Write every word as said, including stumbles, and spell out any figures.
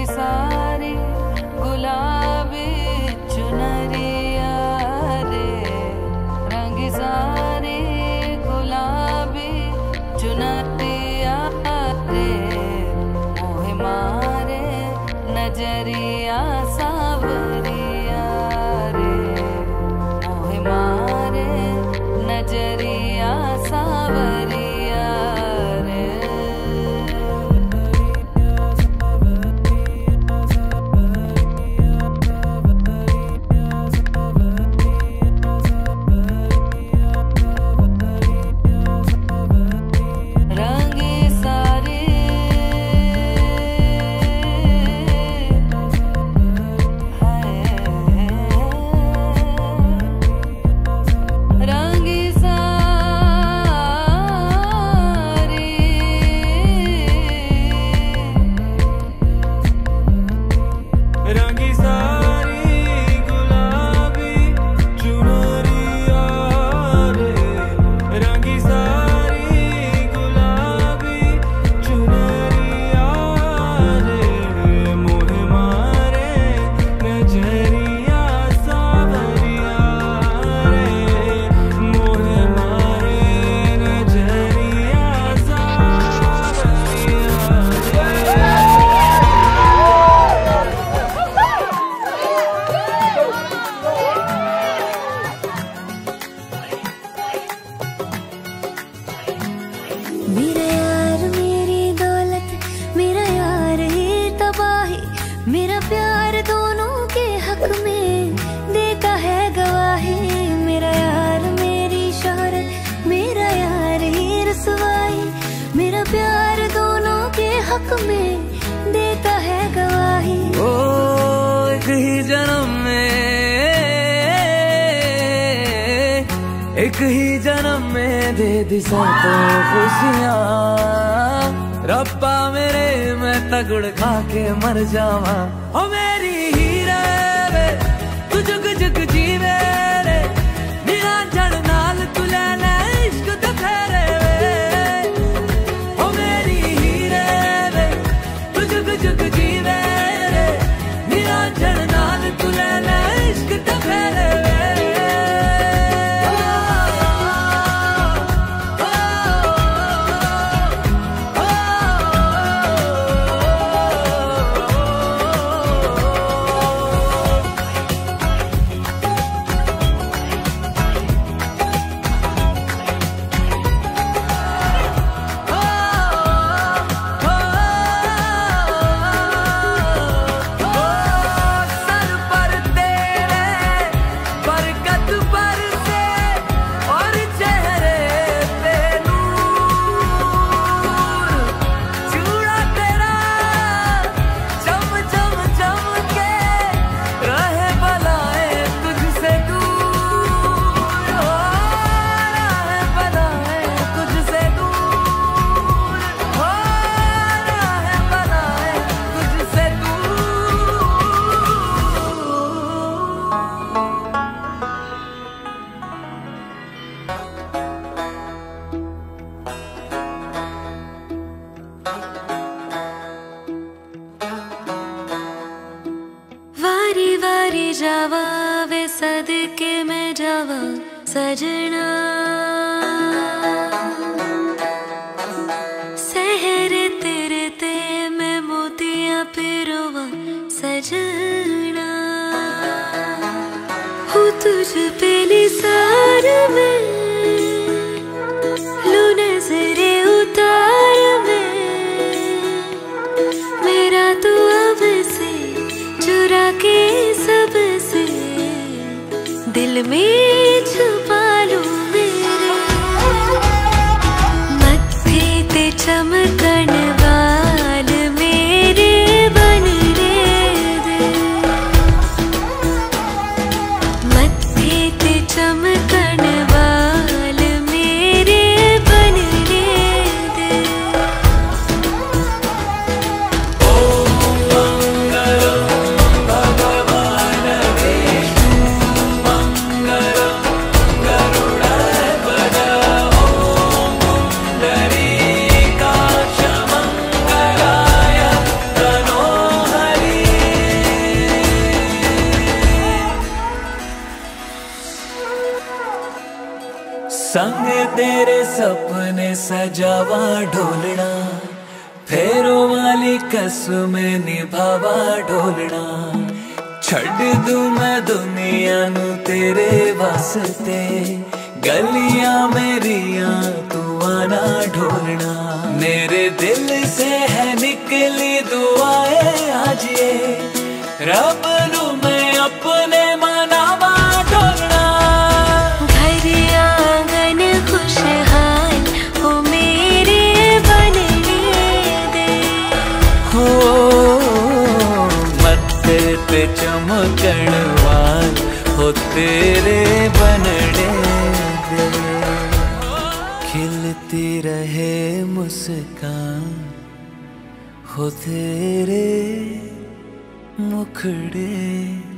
सारी गुलाबी चुनरिया रे, रंग सारी गुलाबी चुनरिया रे, मोहे मारे नजरिया सावरिया रे, मोहे मारे नजरिया सावरिया रे। रंगी सारी रंगी सारी रंगी सारी गुलाबी चुनरिया रे, रंगी सारी गुलाबी चुनरिया रे, मोहे मारे नजरिया सावरिया रे, मोहे मारे नजरिया सावरिया रे। मेरा यार मेरी दौलत, मेरा यार ये तबाही, मेरा प्यार दोनों के हक में देता है गवाही। मेरा यार मेरी शोहरत, मेरा यार ये रसवाई, मेरा प्यार दोनों के हक में देता है गवाही। ओ एक ही जन्म में, एक ही जन्म में दे दी सबको खुशियाँ, रब्बा मेरे मैं तगड़ खा के मर जावा। ओ मेरी हीरे वे तू जुग जुग जीवे रे, निरंजन नाल तू लेना इश्क तो फेरे वे। ओ मेरी हीरे वे तू जुग जुग जीवे रे, निरंजन नाल तू लेना इश्क तो फेरे वे। सर पर तेरे बरकत बरसे और चेहरे पे नूर, चूड़ा तेरा चम चम चमके रहे बलाए तुझसे दूर, हो रहे बलाए तुझसे दूर, हो रहे बलाए तुझसे दूर। वारी वारी जावा वे सदके में जावा सजना, सहर तेरे ते मैं मोतियां पिरोवा सजना। हूँ तुझ पे निसार में, लू नजरे उतार में, मेरा तू अब से चुरा के सबसे दिल में छुपा लूं मेरे। मत्थे ते चमकन वाल मेरे बन रे दे, मत्थे ते चमकन वाल मेरे बन रे दे। भगवान विष्णु मंगलम संग तेरे सपने सजावा ढोलना, फेरों वाली कसम निभावा ढोलना। छड़ दूं मैं दुनिया नू तेरे वास्ते, गलियां मेरियां तू आना ढोलना। मेरे दिल से है निकली दुआएं आज ये, रब नू मैं अपने मनावा ढोलना। घर आंगन खुशहाल हो मेरे बनने दे, हो मत्थे पे चमकण वाल हो तेरे बनने दे। खिलती रहे मुस्कान हो तेरे मुखड़े